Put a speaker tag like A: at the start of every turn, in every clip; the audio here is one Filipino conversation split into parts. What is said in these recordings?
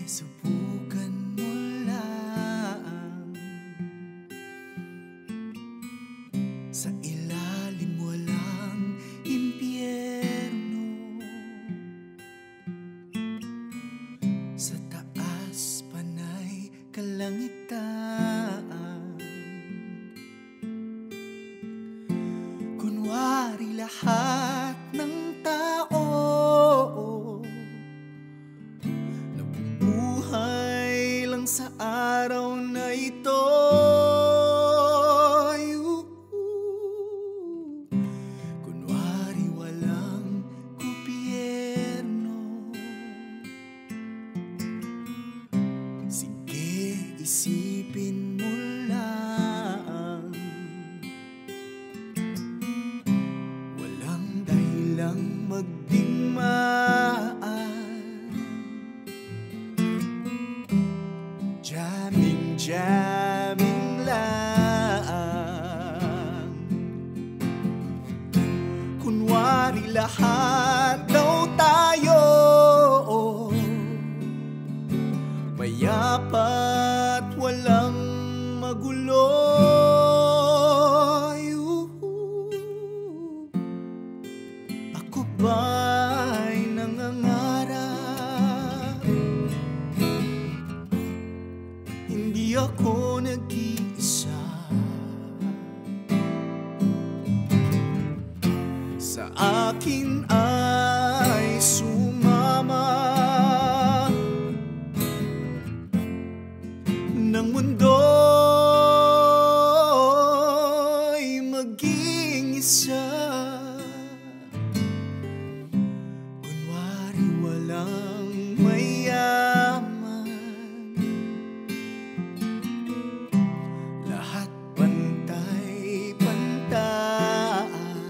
A: subukan mo lang. Sa ilalim walang impyerno, sa taas panay kalangitan. Kunwari lahat ng tao nabubuhay lang sa araw na ito. Kunwari walang gobyerno. Sige, isipin mo lang. Walang dahilang magdigmaan. Jamming lang. Kunwari lahat daw tayo payapa't walang magulo. Ako ba'y nangangarap? Hindi ako nag-iisa. Sa akin ay sumama ng mundo'y maging isa. Kunwari walang mayaman, lahat pantay-pantay.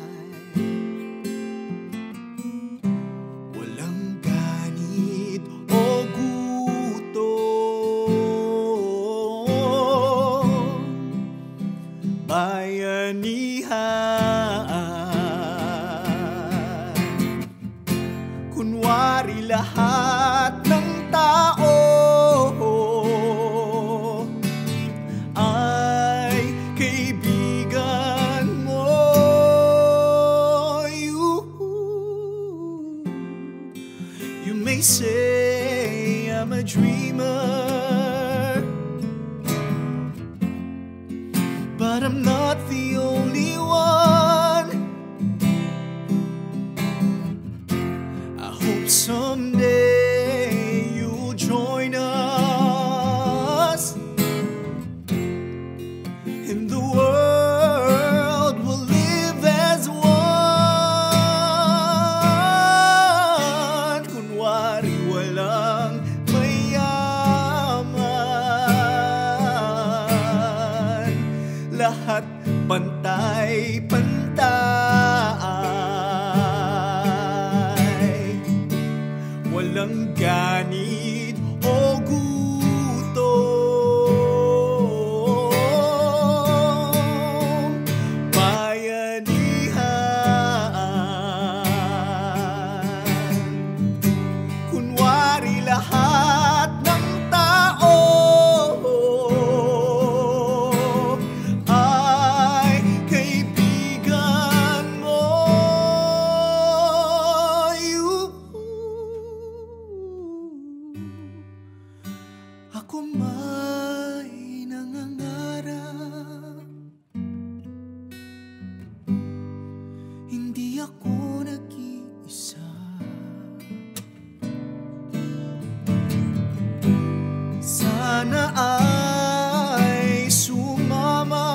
A: Walang ganit o gutom. Bayanihan. Kunwari lahat ng tao ay kaibigan mo. You may say I'm a dreamer, but I'm not the only one. I hope someday you'll join us, and the world will live as one. Kunwari walang mayaman, lahat pantay-pantay. Walang ganit o gutom. Bayanihan. Kunwari lahat ng tao ay kaibigan mo. Ako may nangangarap, hindi ako nag-iisa. Sana ay sumama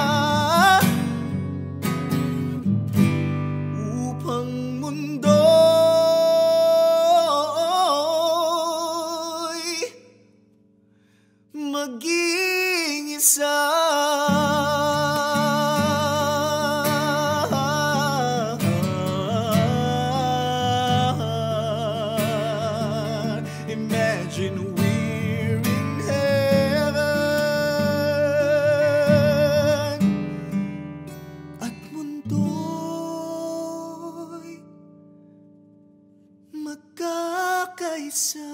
A: upang mundo'y maging isa. Imagine we're in heaven at mundo'y magkakaisa.